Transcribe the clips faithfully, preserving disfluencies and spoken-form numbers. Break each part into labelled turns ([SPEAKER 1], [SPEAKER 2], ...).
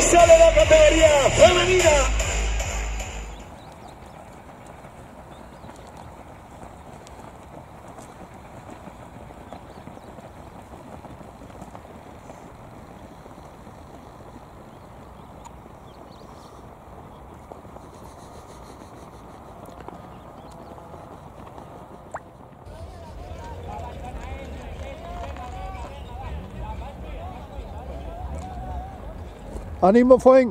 [SPEAKER 1] sale la categoría femenina.
[SPEAKER 2] ¡Ánimo, Fuen!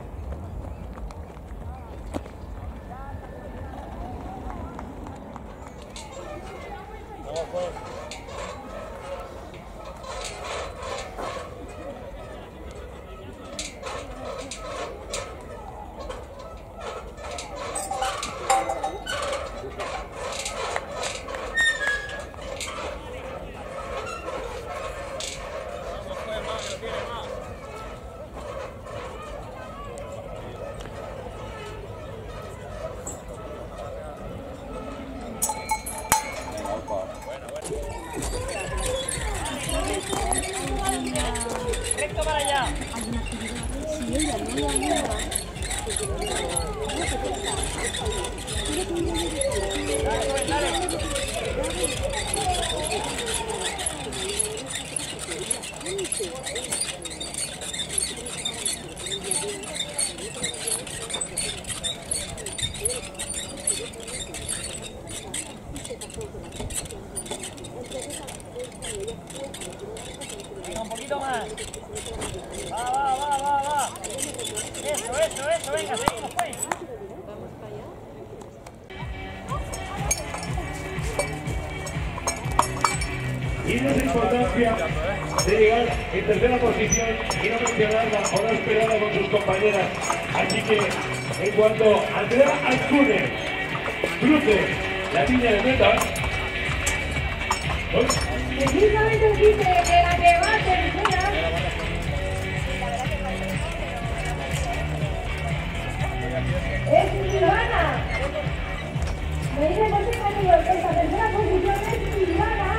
[SPEAKER 3] Recto para allá. Dale, dale. Venga, un poquito más. Va, va, va, va, va. Eso, eso, eso. Venga, seguimos, pues.
[SPEAKER 1] Y no es importancia de llegar en tercera posición y no mencionarla o no esperarla con sus compañeras. Así que, en cuanto Andrea Azcune cruce la línea de meta,
[SPEAKER 4] precisamente dice que la que va tercera es Silvana. Me dice que esta tercera posición es Silvana.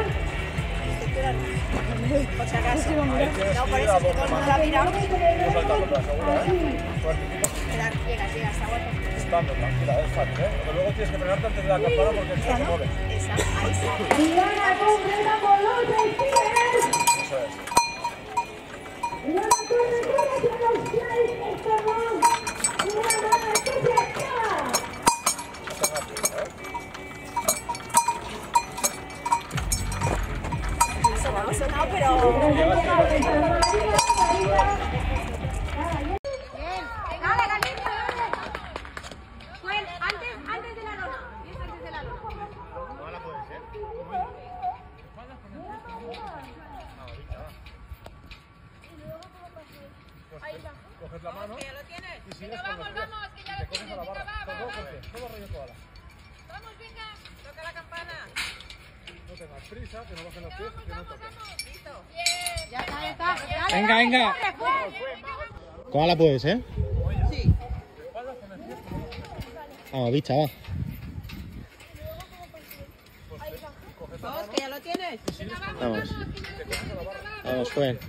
[SPEAKER 5] Por si acaso. No, por eso que todo el mundo la mira. Llega, llega, está bueno.
[SPEAKER 6] Estando, tranquila, es fácil, ¿eh? Pero luego tienes que frenarte antes de la campana porque el se mueve.
[SPEAKER 5] Esa, ahí está.
[SPEAKER 4] Silvana completa con los skillers.
[SPEAKER 6] Eso es.
[SPEAKER 4] Y la corredora hacia los seis estornos. Una mano que se acaba.
[SPEAKER 6] Está rápido, ¿eh?
[SPEAKER 5] Eso no ha sonado, pero...
[SPEAKER 6] Coges la mano.
[SPEAKER 5] ¿Ya lo tienes?
[SPEAKER 6] Y sigues con los pies.
[SPEAKER 7] Vamos, que ya lo tienes,
[SPEAKER 6] Todo,
[SPEAKER 7] venga, va,
[SPEAKER 6] todo,
[SPEAKER 7] va,
[SPEAKER 6] todo, todo rollo koala.
[SPEAKER 7] Vamos, venga.
[SPEAKER 5] Toca la campana.
[SPEAKER 6] No tengas prisa, que no bajen los pies, que no toques.
[SPEAKER 5] Listo.
[SPEAKER 7] Bien.
[SPEAKER 5] Ya está, ya está.
[SPEAKER 2] Venga, venga. Koala puedes, ¿eh?
[SPEAKER 5] Sí.
[SPEAKER 2] Vamos, bicha, va.
[SPEAKER 5] Vamos, que ya lo tienes.
[SPEAKER 2] Vamos. Vamos, Fuen.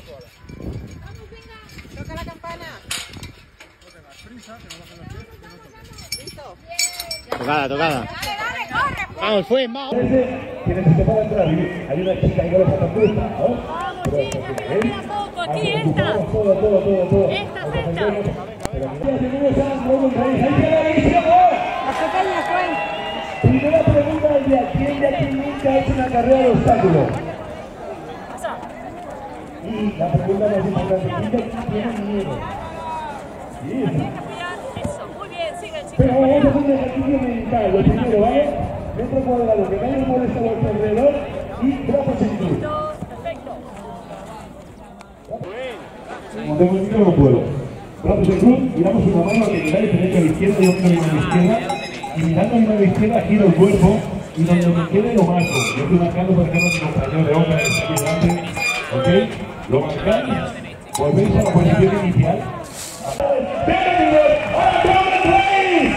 [SPEAKER 5] Toca la campana.
[SPEAKER 6] No tengas prisa, que no bajen los pies, que no toques.
[SPEAKER 5] Listo.
[SPEAKER 2] Tocada, tocada.
[SPEAKER 5] Dale, dale, corre.
[SPEAKER 2] Vamos, Fuen, vamos.
[SPEAKER 1] que necesitaba entrar y hay una chica que no lo está puesta, ¿no?
[SPEAKER 7] Vamos, chicas, pero queda poco. Sí, esta.
[SPEAKER 1] Todo, todo, todo, todo.
[SPEAKER 7] Esta es esta.
[SPEAKER 1] Primera pregunta del día, ¿quién de aquí nunca ha hecho una carrera de obstáculos? Y la pregunta más importante, ¿quién de aquí tiene miedo? Sí.
[SPEAKER 7] Eso, muy bien, sigan, chicos.
[SPEAKER 1] Pero vamos a hacer un ejercicio mental, lo primero, ¿vale? Dentro cuadrado, que nadie moleste a vuestro alrededor y brazos en cruz.
[SPEAKER 7] Perfecto.
[SPEAKER 1] Como tengo el micro no puedo. Brazos en cruz, miramos una mano a que miráis derecha a la izquierda y otra a la izquierda. Y mirando a mi mano izquierda giro el cuerpo y donde me quede lo marco. Yo estoy marcando, por ejemplo, mi compañero de obra que está aquí delante. ¿Ok? Lo marcáis, volvéis a la posición inicial. ¡Bienvenidos a Brown Race!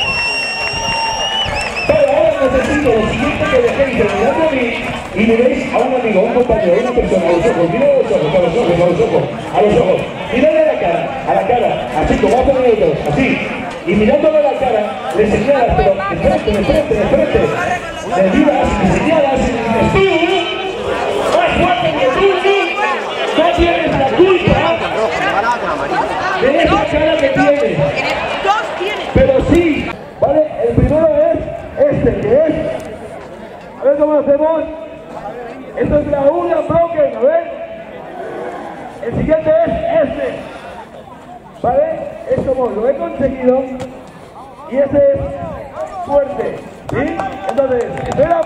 [SPEAKER 1] Pero ahora necesito lo siguiente que dejéis de mirar a mí y miréis a un amigo, a un compañero, a una persona, a los ojos, mirad a los ojos, a los ojos, a los ojos, a los ojos, miradle a la cara. a la cara, así como hacen ellos, así. Y mirándole a la cara, le señalas, pero de frente, de frente, de frente. Le miras, le señalas y le dices, tú, más fuerte que tú, no tienes la culpa de esa cara que tienes. Pero sí, ¿vale? El primero es este, que es, a ver cómo lo hacemos. Esto es la una broken, a ver. El siguiente es este, ¿vale? Es como lo he conseguido y ese es fuerte, ¿sí? Entonces, estoy en la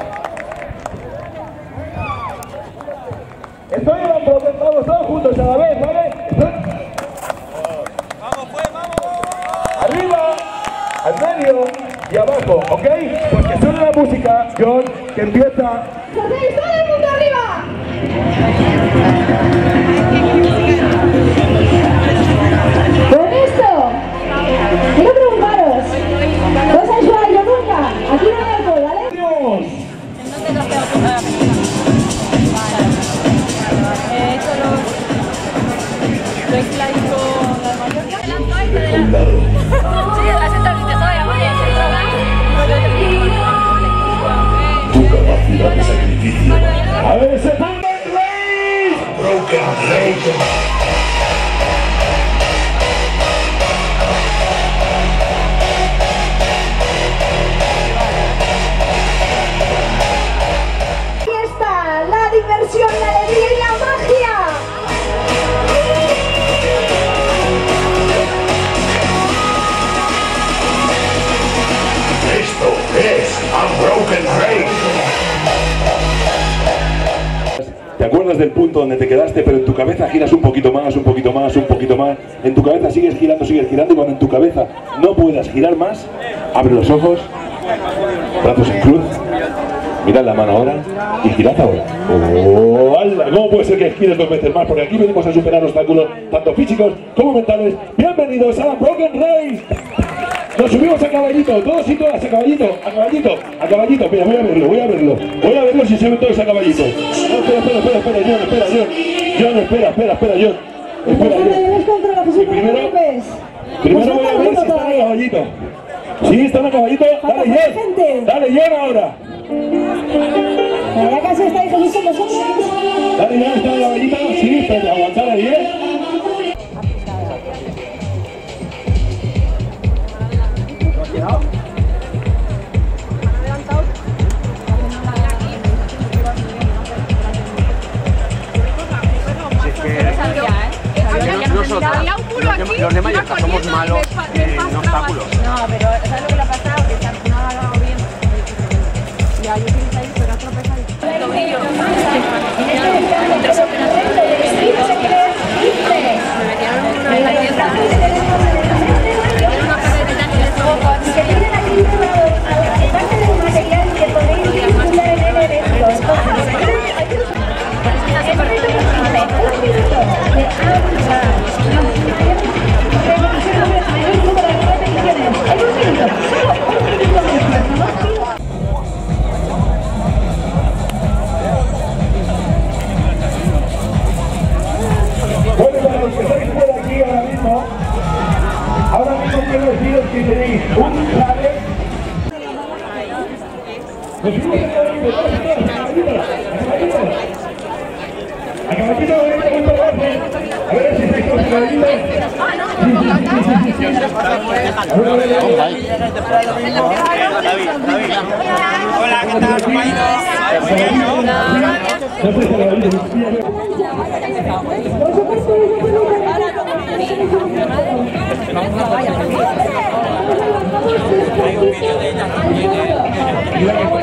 [SPEAKER 1] estoy en la broken, vamos todos juntos a la vez, ¿vale? Estoy...
[SPEAKER 6] Vamos pues, vamos.
[SPEAKER 1] Arriba, al medio y abajo, ¿ok? Pues que suene la música, John, que empieza.
[SPEAKER 4] ¡Hacéis todo el mundo arriba! Con esto, quiero preguntaros, ¿no os habéis jugado yo nunca? Aquí no hay alcohol, ¿vale?
[SPEAKER 1] ¡Dios!
[SPEAKER 7] He hecho los... Lo he clavado la mayoría. Adelanto este, adelanto. Sí, las entrevistas todavía, vaya,
[SPEAKER 8] Tu capacidad de sacrificio.
[SPEAKER 1] A ver, ese Race.
[SPEAKER 8] Broken Race.
[SPEAKER 4] Fiesta, la diversión, la alegría y la magia.
[SPEAKER 8] Esto es Unbroken Race.
[SPEAKER 1] ¿Te acuerdas del punto donde te quedaste, pero en tu cabeza giras un poquito más, un poquito más, un poquito más? En tu cabeza sigues girando, sigues girando, y cuando en tu cabeza no puedas girar más, abre los ojos, brazos en cruz, mirad la mano ahora y girad ahora. ¡Oh, ala! ¿Cómo puede ser que gires dos veces más? Porque aquí venimos a superar obstáculos, tanto físicos como mentales. ¡Bienvenidos a la Broken Race! Nos subimos a caballito, todos y todas a caballito, a caballito, a caballito. Mira, voy a verlo, voy a verlo. Voy a verlo si se ven todos a caballito. No, espera, espera, espera, espera, John, espera, John. John, espera, espera, espera, John. Espera, John. Y primero, primero voy a ver si están a caballito. Sí, están a caballito. Dale, John. Dale, John ahora.
[SPEAKER 4] ¿Ya casi estáis Jesús con vosotros?
[SPEAKER 1] Dale, John, está a caballito. Sí, espérate, aguantar a diez.
[SPEAKER 7] Había un culo aquí.
[SPEAKER 6] Los de Mallorca somos malos en obstáculos.
[SPEAKER 5] No, pero ¿sabes lo que le ha pasado? Que no ha dado bien. Y ahí tienes ahí, pero has tropezado.
[SPEAKER 7] El tobillo. Tres operaciones. Me metieron una en la izquierda. Me metieron una pared de tanque de fuego.
[SPEAKER 4] Que tienen aquí informado aparte del material que podéis disfrutar en el evento. Entonces, un minuto de avanzar.
[SPEAKER 1] Bueno, para los que estáis por aquí ahora mismo, ahora mismo quiero deciros que tenéis un clave. Nos subimos a caballito, todos y todas, a caballito, a caballito. A caballito, a ver cuánto lo hacen. A ver si estáis todos a caballito. Sí, sí, sí, sí, sí, sí. A ver, a ver, a ver.
[SPEAKER 6] Hola, ¿qué tal, compañeros?
[SPEAKER 1] No sé si a caballito.
[SPEAKER 4] Vamos a